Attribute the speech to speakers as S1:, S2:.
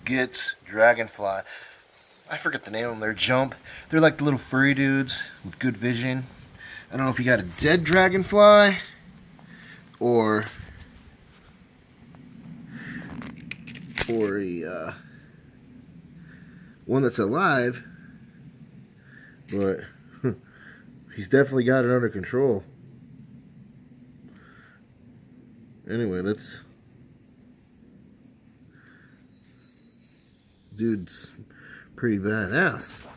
S1: gets dragonfly. I forget the name of them. They're jump. They're like the little furry dudes with good vision. I don't know if you got a dead dragonfly or a one that's alive, but he's definitely got it under control. Anyway, that's dude's pretty badass.